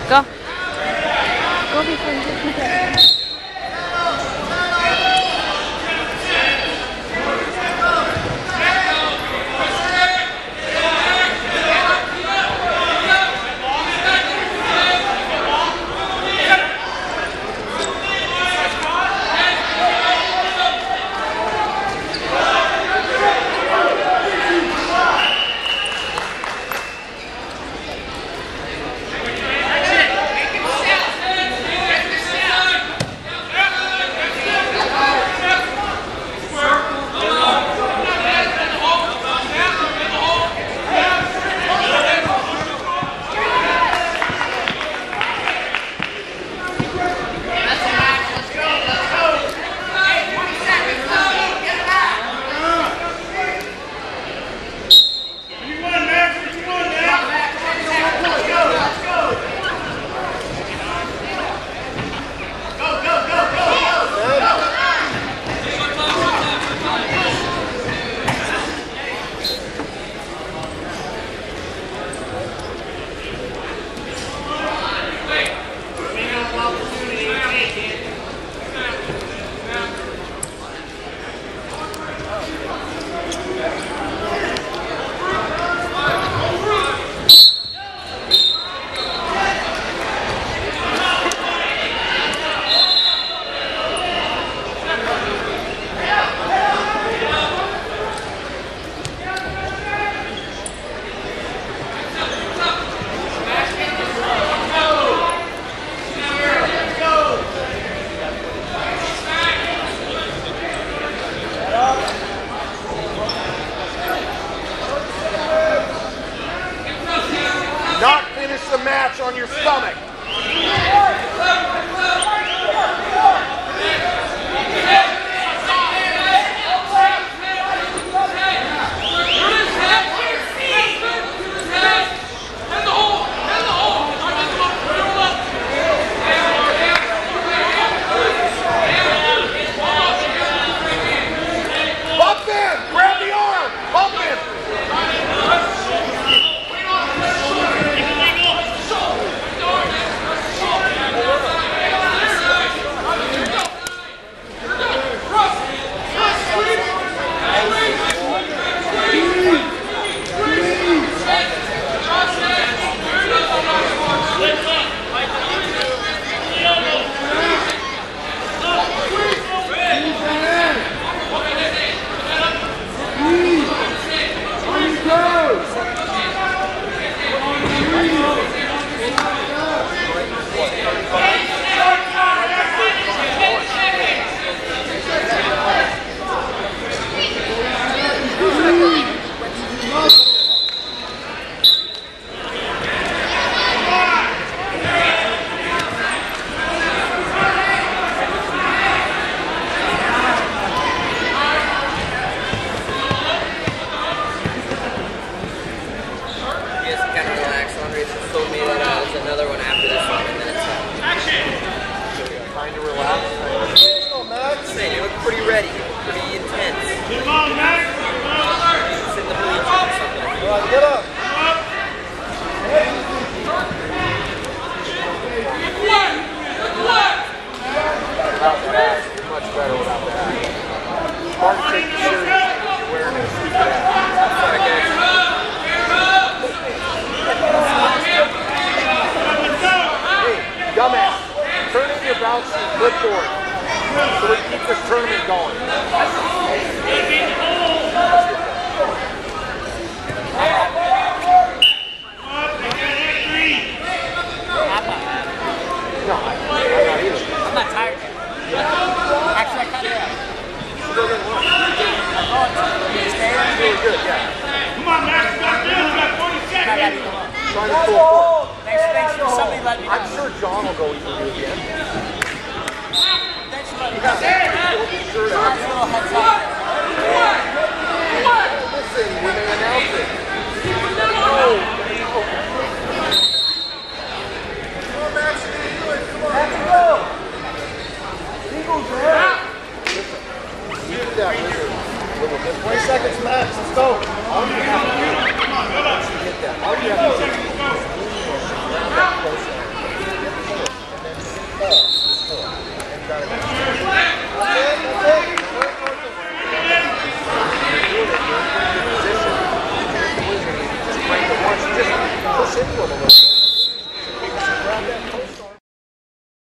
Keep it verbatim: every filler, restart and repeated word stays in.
Go. Go before you get my Not finish the match on your stomach. Bump in! Grab the arm! Bump in! Another one after this one, and then it's uh, Trying to relax. I'm saying you look pretty ready, pretty intense. Come on, Max! Sit in the bleachers or something. All right, get up. Without the hat, you're much better without the hat. Hard to take serious awareness. Dumbass, turn in your bounce and clipboard so we keep this tournament going. No, I, I'm not either. I'm not tired. Actually, I kind of am. Still getting well. You're Really good, yeah. Come on, Max, you got this, you got forty seconds. Trying to pull forward. Thanks, thanks for somebody let me know. I'm sure John will go even do it again. Thanks for letting me Yeah, know. we'll be sure to Nice little heads up. listen when they announce it. Oh, come on, Max, you can do it. Come on. Let's go. Eagles, man. Listen, you do that wizard. twenty seconds max, let's go. All you have to do is get that. All you have to do is that close. one a little bit.